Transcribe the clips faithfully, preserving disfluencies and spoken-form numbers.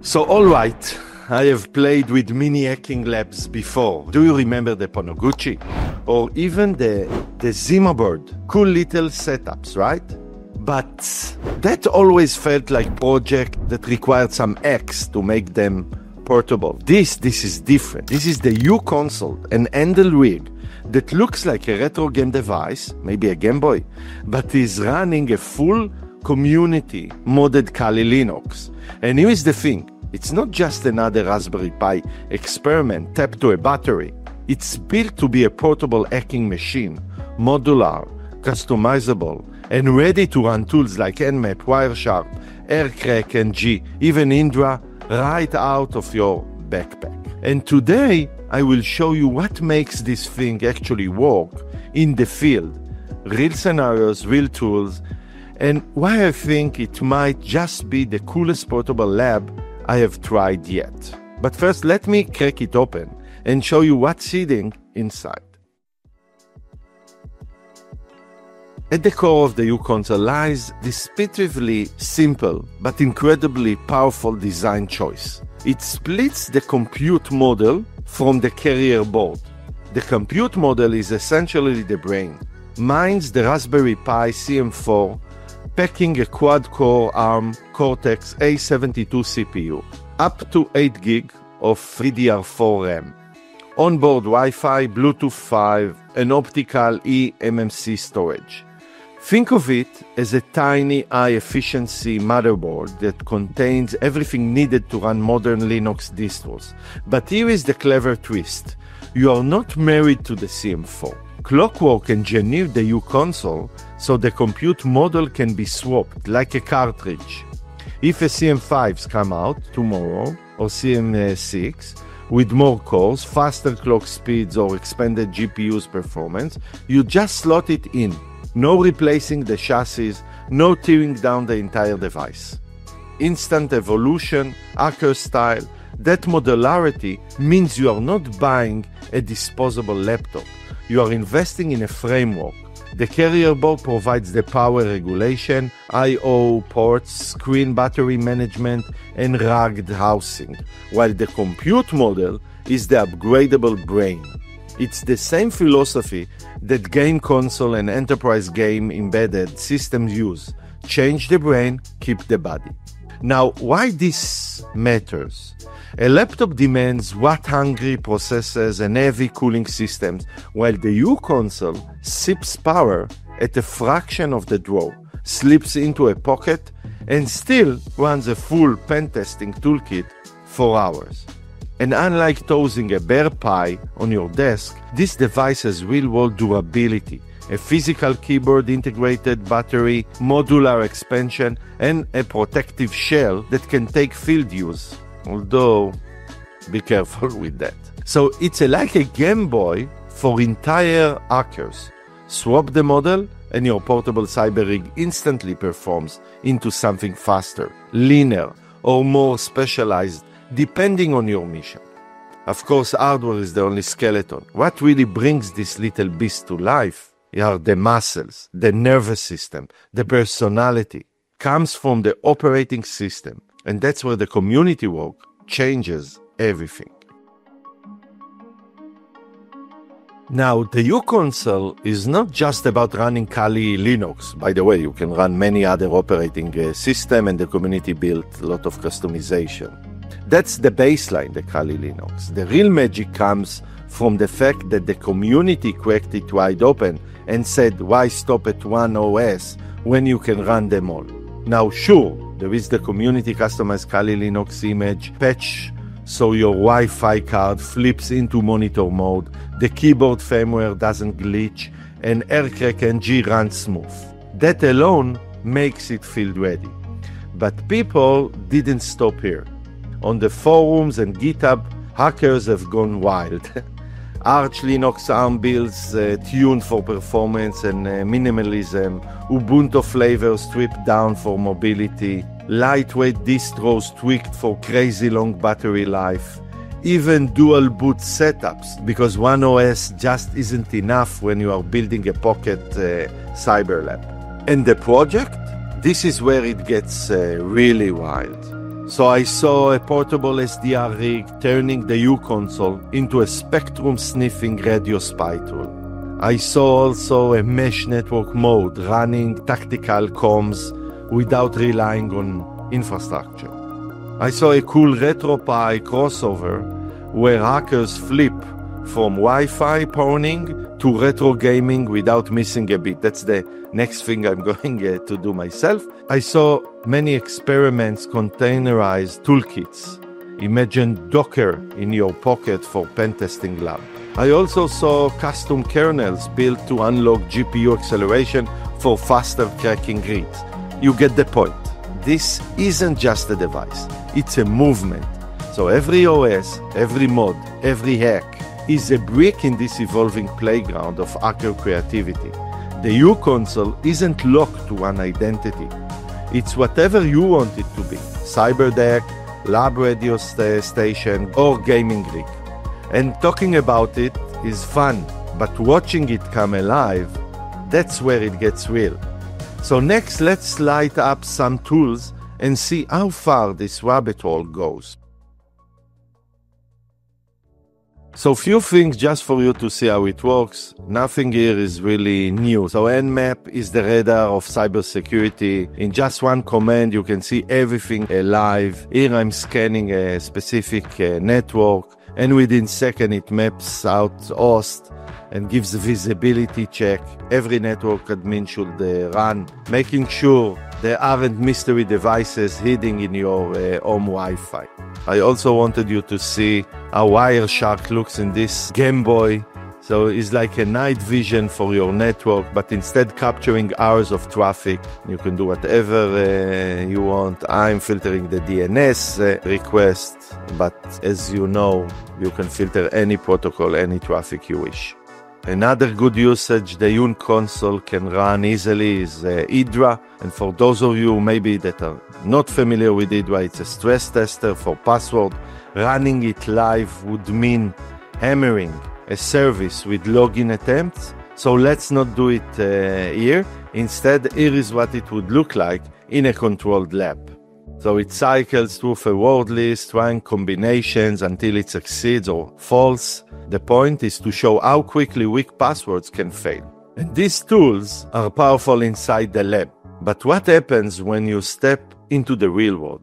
So, all right, I have played with mini hacking labs before. Do you remember the Ponoguchi? Or even the, the Zima board? Cool little setups, right? But that always felt like project that required some hacks to make them portable. This, this is different. This is the U-Console, an handle rig that looks like a retro game device, maybe a Game Boy, but is running a full community modded Kali Linux. And here is the thing. It's not just another Raspberry Pi experiment tapped to a battery. It's built to be a portable hacking machine, modular, customizable, and ready to run tools like Nmap, Wireshark, Aircrack, and G, even Indra, right out of your backpack. And today, I will show you what makes this thing actually work in the field, real scenarios, real tools, and why I think it might just be the coolest portable lab I have tried yet. But first, let me crack it open and show you what's hidden inside. At the core of the U-Console lies this pitifully simple but incredibly powerful design choice. It splits the compute model from the carrier board. The compute model is essentially the brain. Mine's the Raspberry Pi C M four, packing a quad-core ARM Cortex A seventy-two C P U, up to eight gig of D D R four RAM, onboard Wi-Fi, Bluetooth five, and optical eMMC storage. Think of it as a tiny high-efficiency motherboard that contains everything needed to run modern Linux distros. But here is the clever twist. You are not married to the C M four. Clockwork engineered the U-Console so the compute model can be swapped like a cartridge. If a C M fives come out tomorrow, or C M six, with more cores, faster clock speeds, or expanded G P U's performance, you just slot it in. No replacing the chassis, no tearing down the entire device. Instant evolution, hacker style. That modularity means you are not buying a disposable laptop. You are investing in a framework. The carrier board provides the power regulation, I O ports, screen battery management, and rugged housing, while the compute model is the upgradable brain. It's the same philosophy that game console and enterprise game embedded systems use. Change the brain, keep the body. Now, why this matters? A laptop demands watt-hungry processors and heavy cooling systems, while the U-Console sips power at a fraction of the draw, slips into a pocket, and still runs a full pen testing toolkit for hours. And unlike tossing a bare Pi on your desk, this device has real-world durability, a physical keyboard, integrated battery, modular expansion, and a protective shell that can take field use. Although, be careful with that. So it's a, like a Game Boy for entire hackers. Swap the model and your portable cyber rig instantly performs into something faster, leaner, or more specialized, depending on your mission. Of course, hardware is the only skeleton. What really brings this little beast to life are the muscles, the nervous system, the personality. Comes from the operating system. And that's where the community work changes everything. Now, the U-Console is not just about running Kali Linux. By the way, you can run many other operating uh, systems, and the community built a lot of customization. That's the baseline, the Kali Linux. The real magic comes from the fact that the community cracked it wide open and said, why stop at one O S when you can run them all? Now, sure, there is the community customized Kali Linux image patch, so your Wi-Fi card flips into monitor mode, the keyboard firmware doesn't glitch, and Aircrack and G runs smooth. That alone makes it field ready. But people didn't stop here. On the forums and GitHub, hackers have gone wild. Arch Linux ARM builds uh, tuned for performance and uh, minimalism, Ubuntu flavors stripped down for mobility, lightweight distros tweaked for crazy long battery life, even dual boot setups, because one O S just isn't enough when you are building a pocket uh, cyber lab. And the project? This is where it gets uh, really wild. So I saw a portable S D R rig turning the U-console into a spectrum-sniffing radio spy tool. I saw also a mesh network mode running tactical comms without relying on infrastructure. I saw a cool RetroPie crossover where hackers flip from Wi-Fi pawning to retro gaming without missing a beat. That's the next thing I'm going uh, to do myself. I saw many experiments containerized toolkits. Imagine Docker in your pocket for pen testing lab. I also saw custom kernels built to unlock G P U acceleration for faster cracking reads. You get the point. This isn't just a device, it's a movement. So every O S, every mod, every hack is a brick in this evolving playground of hacker creativity. The U-console isn't locked to one identity. It's whatever you want it to be. Cyberdeck, lab radio st- station, or gaming rig. And talking about it is fun, but watching it come alive, that's where it gets real. So next, let's light up some tools and see how far this rabbit hole goes. So few things just for you to see how it works. Nothing here is really new. So Nmap is the radar of cybersecurity. In just one command, you can see everything live. Here I'm scanning a specific uh, network, and within second it maps out host and gives a visibility check. Every network admin should uh, run, making sure there aren't mystery devices hiding in your uh, home Wi-Fi. I also wanted you to see how Wireshark looks in this Game Boy. So it's like a night vision for your network, but instead capturing hours of traffic. You can do whatever uh, you want. I'm filtering the D N S uh, request, but as you know, you can filter any protocol, any traffic you wish. Another good usage the U-console can run easily is uh, Hydra. And for those of you maybe that are not familiar with Hydra, it's a stress tester for password. Running it live would mean hammering a service with login attempts. So let's not do it uh, here. Instead, here is what it would look like in a controlled lab. So it cycles through a word list, trying combinations until it succeeds or falls. The point is to show how quickly weak passwords can fail. And these tools are powerful inside the lab. But what happens when you step into the real world?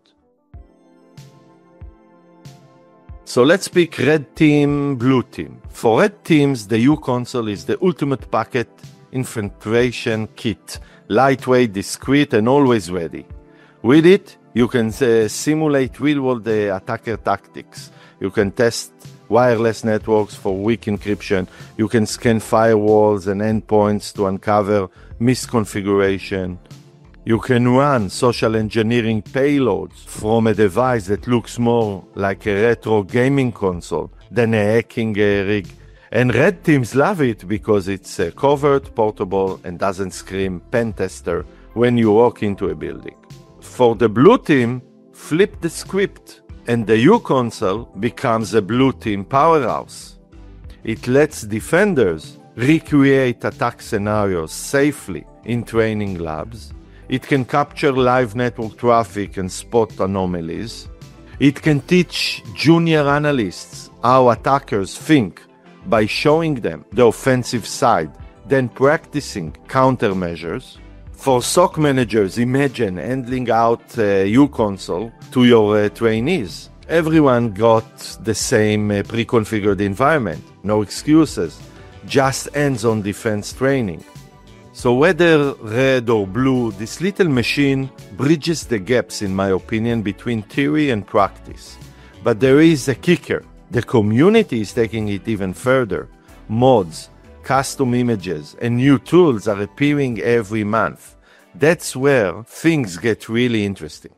So let's pick red team, blue team. For red teams, the U-console is the ultimate packet infiltration kit. Lightweight, discreet, and always ready. With it, you can uh, simulate real-world uh, attacker tactics. You can test wireless networks for weak encryption. You can scan firewalls and endpoints to uncover misconfiguration. You can run social engineering payloads from a device that looks more like a retro gaming console than a hacking uh, rig. And red teams love it because it's uh, covert, portable, and doesn't scream pen tester when you walk into a building. For the blue team, flip the script, and the U-console becomes a blue team powerhouse. It lets defenders recreate attack scenarios safely in training labs. It can capture live network traffic and spot anomalies. It can teach junior analysts how attackers think by showing them the offensive side, then practicing countermeasures. For S O C managers, imagine handing out uh, U-console to your uh, trainees. Everyone got the same uh, pre-configured environment, no excuses, just hands-on defense training. So whether red or blue, this little machine bridges the gaps, in my opinion, between theory and practice. But there is a kicker. The community is taking it even further. Mods, custom images, and new tools are appearing every month. That's where things get really interesting.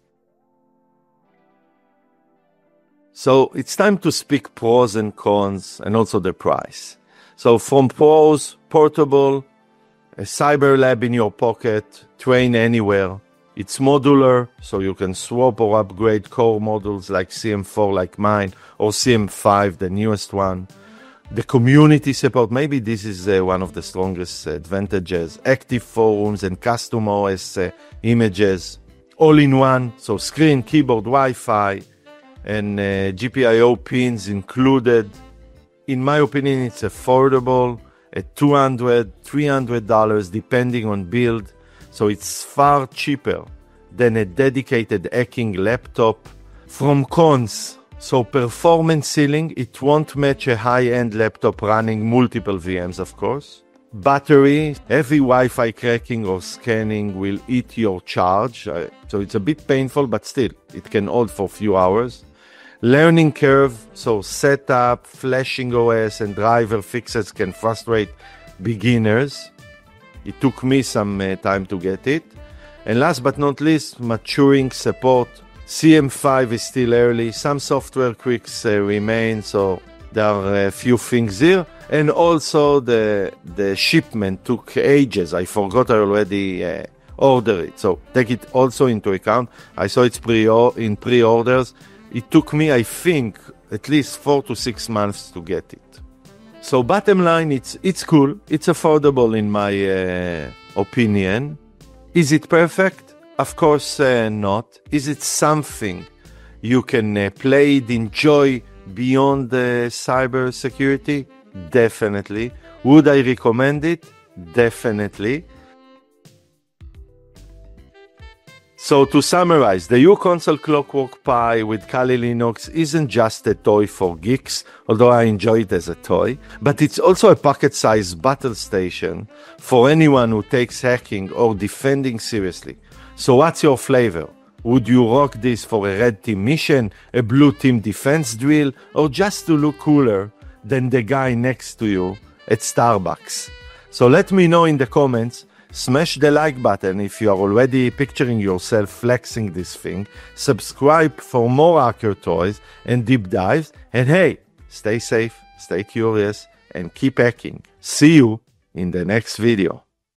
So it's time to speak pros and cons and also the price. So from pros, portable, a cyber lab in your pocket, train anywhere. It's modular, so you can swap or upgrade core modules like C M four like mine, or C M five, the newest one. The community support, maybe this is uh, one of the strongest advantages. Active forums and custom O S uh, images. all-in-one, so screen, keyboard, Wi-Fi, and uh, G P I O pins included. In my opinion, it's affordable at two hundred dollars, three hundred dollars depending on build, so it's far cheaper than a dedicated hacking laptop. From cons, so performance ceiling, it won't match a high-end laptop running multiple V Ms, of course. Battery, heavy Wi-Fi cracking or scanning will eat your charge, uh, so it's a bit painful, but still, it can hold for a few hours. Learning curve, so setup, flashing O S, and driver fixes can frustrate beginners. It took me some uh, time to get it. And last but not least, maturing support. C M five is still early, some software quirks uh, remain, so there are a few things here. And also the the shipment took ages. I forgot I already uh, ordered it, so take it also into account. I saw it's pre in pre-orders. It took me, I think, at least four to six months to get it. So bottom line, it's it's cool. It's affordable in my uh, opinion. Is it perfect? Of course uh, not. Is it something you can uh, play it, enjoy beyond the cyber security? Definitely. Would I recommend it? Definitely. So to summarize, the uConsole Clockwork Pi with Kali Linux isn't just a toy for geeks, although I enjoy it as a toy, but it's also a pocket-sized battle station for anyone who takes hacking or defending seriously. So what's your flavor? Would you rock this for a red team mission, a blue team defense drill, or just to look cooler than the guy next to you at Starbucks? So let me know in the comments. Smash the like button if you are already picturing yourself flexing this thing. Subscribe for more hacker toys and deep dives. And hey, stay safe, stay curious, and keep hacking. See you in the next video.